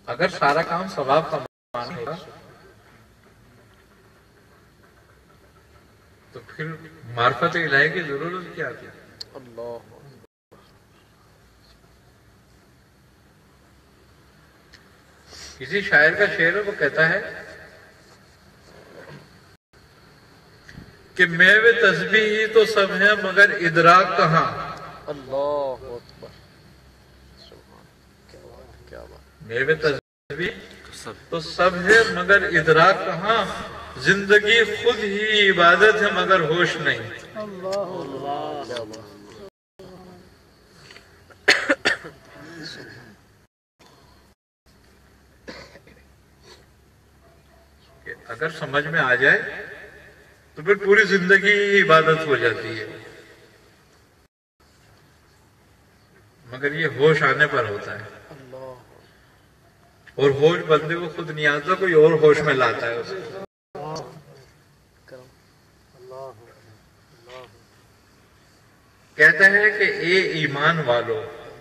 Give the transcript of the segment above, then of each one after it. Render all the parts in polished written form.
اگر سارا کام ثواب کا معنی ہوگا تو پھر معرفت الہی کی ضرورت کیا تھی؟ اللہ کسی شاعر کا شعر ہے، وہ کہتا ہے کہ میوے تسبیح ہی تو سب ہیں مگر ادراک کہاں. اللہ اکبر، کیا بات. میوے تسبیح تو سب ہے مگر ادراک کہاں، زندگی خود ہی عبادت ہے مگر ہوش نہیں. کیا بات. کہ اگر سمجھ میں آ جائے تو پھر پوری زندگی عبادت ہو جاتی ہے، مگر یہ ہوش آنے پر ہوتا ہے، اور ہوش بندے کو خود نہیں آتا، کوئی اور ہوش میں لاتا ہے اسے. کہتا ہے کہ اے ایمان والو،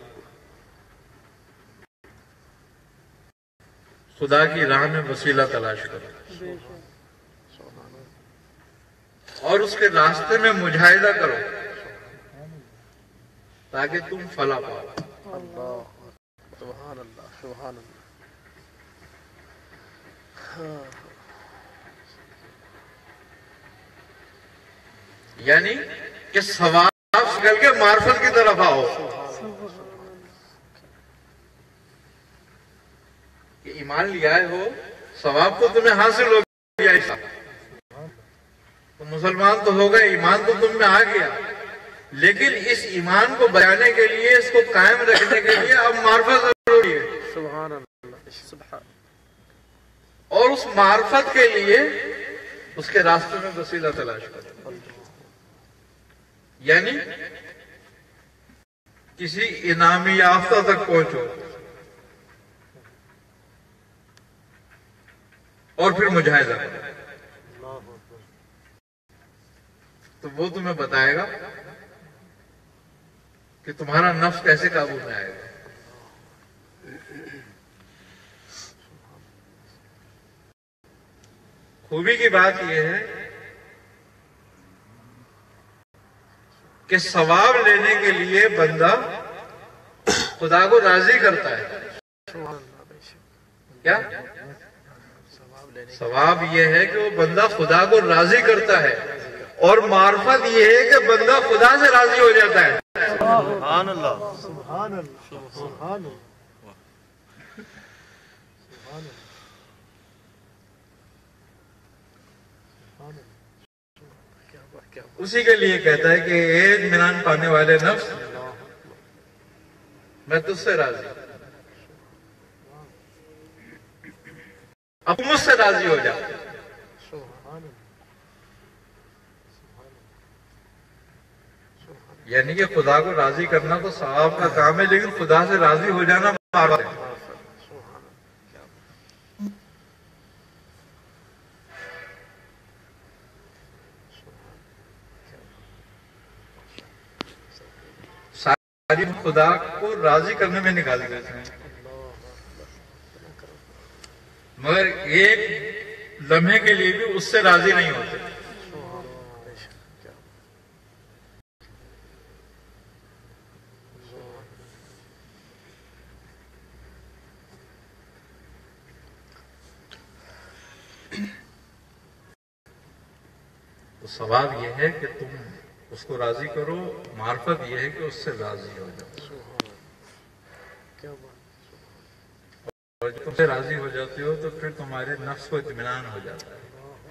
خدا کی راہ میں وسیلہ تلاش کرو اور اس کے راستے میں مجاہدہ کرو تاکہ تم فلاح پاؤ. اللہ سبحان اللہ سبحان اللہ. یعنی کہ ثواب سے نکل کے معرفت کی طرف آؤ. کہ ایمان لیا ہو، ثواب تو تمہیں حاصل ہو گیا، تو مسلمان تو ہوگا، ایمان تو تم میں آ گیا، لیکن اس ایمان کو بچانے کے لیے، اس کو قائم رکھنے کے لیے اب معرفت ضروری ہے. سبحان اللہ سبحان. اور اس معرفت کے لیے اس کے راستے میں وسیلہ تلاش کرو، یعنی کسی انعامی یافتہ تک پہنچو اور پھر مجاہدہ کرو. تو وہ تمہیں بتائے گا کہ تمہارا نفس کیسے قابو میں آئے گا. خوبی کی بات یہ ہے کہ ثواب لینے کے لیے بندہ خدا کو راضی کرتا ہے. کیا ثواب یہ ہے کہ وہ بندہ خدا کو راضی کرتا ہے، اور معرفت یہ ہے کہ بندہ خدا سے راضی ہو جاتا ہے. سبحان اللہ سبحان اللہ سبحان اللہ. اسی کے لیے کہتا ہے کہ اے اطمینان پانے والے نفس، میں تجھ سے راضی ہوں، اب مجھ سے راضی ہو جا. یعنی کہ خدا کو راضی کرنا تو ثواب کا کام ہے، لیکن خدا سے راضی ہو جانا معرفت ہے. ساری خدا کو راضی کرنے میں نکال دیتے ہیں، مگر ایک لمحے کے لیے بھی اس سے راضی نہیں ہوتے. تو ثواب یہ ہے کہ تم اس کو راضی کرو، معرفت یہ ہے کہ اس سے راضی ہو جاؤ. اور جب تم سے راضی ہو جاتے ہو تو پھر تمہارے نفس کو اطمینان ہو جاتا ہے.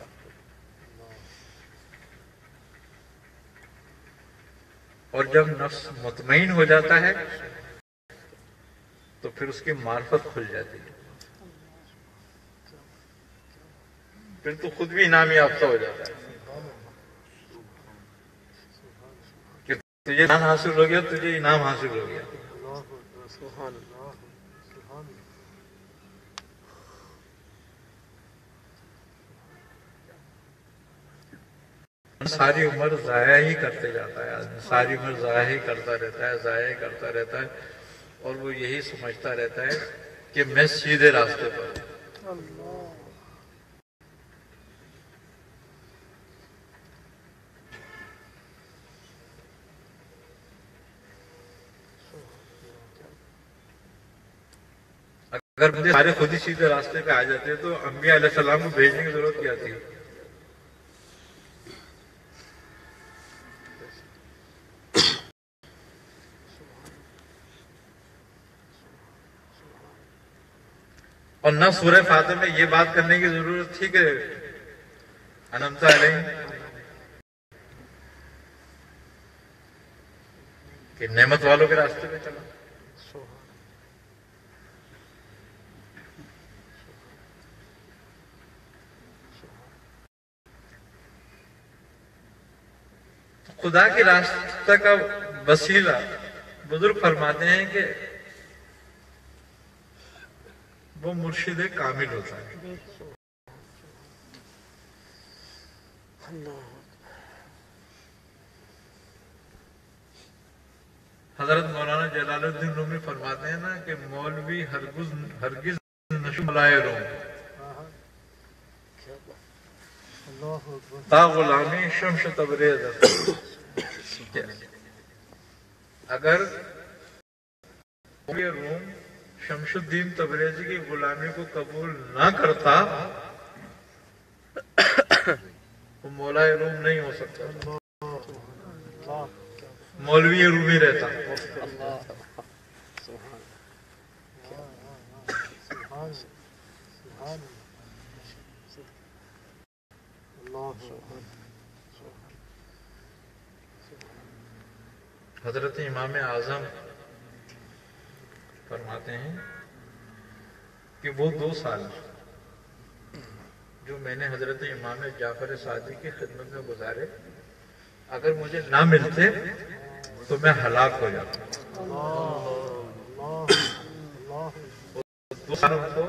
اور جب نفس مطمئن ہو جاتا ہے تو پھر اس کی معرفت کھل جاتی ہے، پھر تو خود بھی انعام یافتہ ہو جاتا ہے. تجھے انعام حاصل ہو گیا، تجھے انعام حاصل ہو گیا. ساری عمر ضائع ہی کرتے جاتا ہے آدمی، ساری عمر ضائع ہی کرتا رہتا ہے، ضائع ہی کرتا رہتا ہے، اور وہ یہی سمجھتا رہتا ہے کہ میں سیدھے راستے پر ہوں۔ اگر مجھے سارے خود ہی سیدھے راستے پہ آ جاتے تو انبیاء علیہ السلام کو بھیجنے کی ضرورت کیا تھی؟ اور نہ سورہ فاتح میں یہ بات کرنے کی ضرورت تھی کہ انعمت علیہم کہ نعمت والوں کے راستے پہ چلا۔ خدا کے راستہ کا وسیلہ بزرگ فرماتے ہیں کہ وہ مرشد کامل ہوتا ہے۔ حضرت مولانا جلال الدین رومی فرماتے ہیں نا کہ مولوی ہرگز نشو ملائے روم تا غلامی شمش تبریز۔ اگر روم شمش الدین تبریزی کی غلامی کو قبول نہ کرتا وہ مولا روم نہیں ہو سکتا، مولوی رومی رہتا۔ حضرت امام اعظم فرماتے ہیں کہ وہ 2 سال جو میں نے حضرت امام جعفر صادق کی خدمت میں گزارے اگر مجھے نہ ملتے تو میں ہلاک ہو جاتا۔ 2 سال کو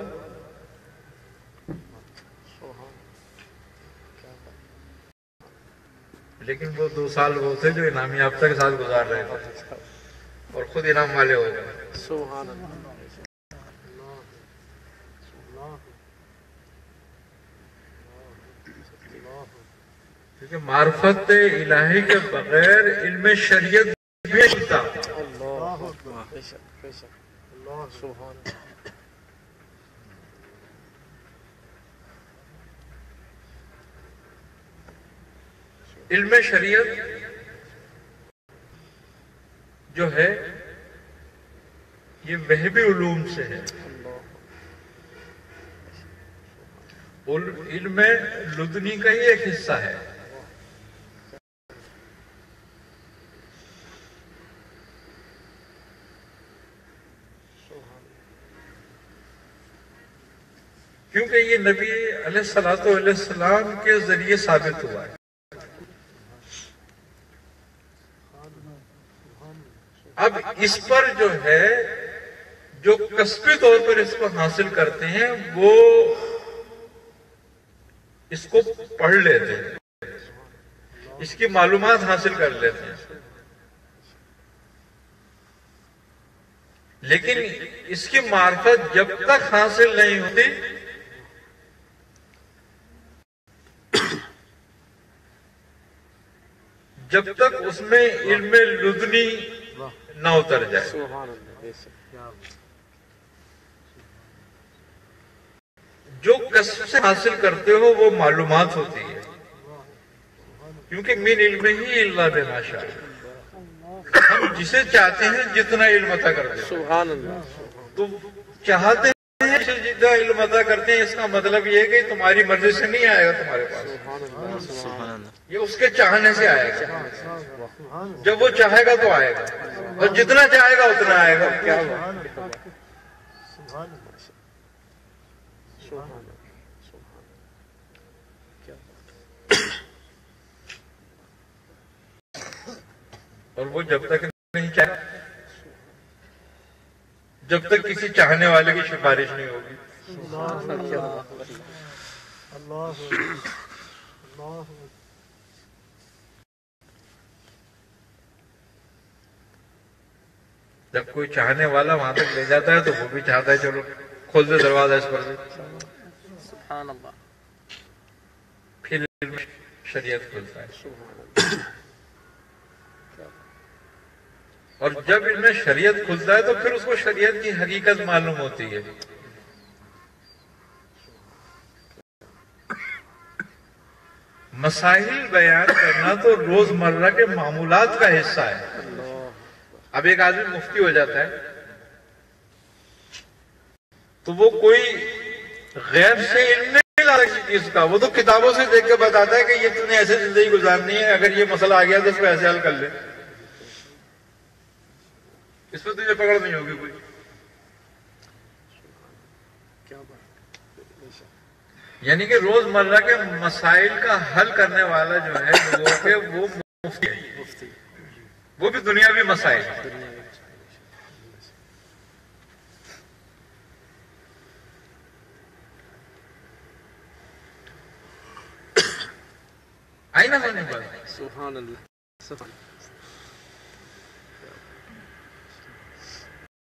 لیکن وہ 2 سال وہ تھے جو انعام یافتہ کے ساتھ گزار رہے تھے اور خود انعام والے ہو گئے۔ سبحان اللہ۔ کیونکہ معرفت الہی کے بغیر علم شریعت بھی نہیں ملتا۔ علم شریعت جو ہے یہ وہبی علوم سے ہے، علم لدنی کا ہی ایک حصہ ہے۔ کیونکہ یہ نبی علیہ السلام کے ذریعے ثابت ہوا ہے۔ اب اس پر جو ہے جو کسبی طور پر اس کو حاصل کرتے ہیں وہ اس کو پڑھ لیتے ہیں، اس کی معلومات حاصل کر لیتے ہیں، لیکن اس کی معرفت جب تک حاصل نہیں ہوتی جب تک اس میں علم لدنی نہ اتر جائے۔ جو کسب سے حاصل کرتے ہو وہ معلومات ہوتی ہے، کیونکہ من علم ہی اللہ بما شاء، ہم جسے چاہتے ہیں جتنا علم عطا کرتے ہیں۔ سبحان اللہ۔ تو چاہتے ہیں جتنا علم عطا کرتے ہیں، اس کا مطلب یہ ہے کہ تمہاری مرضی سے نہیں آئے گا تمہارے پاس، یہ اس کے چاہنے سے آئے گا۔ جب وہ چاہے گا تو آئے گا، اور جتنا چاہے گا اتنا آئے گا۔ کیا اور وہ جب تک نہیں چاہے، جب تک کسی چاہنے والے کی سفارش نہیں ہوگی۔ جب کوئی چاہنے والا وہاں تک لے جاتا ہے تو وہ بھی چاہتا ہے چلو کھول دے دروازہ اس پر بھی، سبحان اللہ، پھر علم شریعت کھلتا ہے. اور جب علم شریعت کھلتا ہے تو پھر اس کو شریعت کی حقیقت معلوم ہوتی ہے. مسائل بیان کرنا تو روزمرہ کے معمولات کا حصہ ہے. اب ایک آدمی مفتی ہو جاتا ہے تو وہ کوئی غیر سے علم نہیں لا کسی چیز کا، وہ تو کتابوں سے دیکھ کے بتاتا ہے کہ یہ تم نے ایسے زندگی گزارنی ہے، اگر یہ مسئلہ آ گیا تو اس کو ایسے حل کر لے، اس پہ تجھے پکڑ نہیں ہوگی کوئی. یعنی کہ روزمرہ کے مسائل کا حل کرنے والا جو ہے لوگوں کے، وہ مفتی ہے، وہ بھی دنیاوی مسائل. آئی نا سمجھ میں بات؟ سبحان اللہ.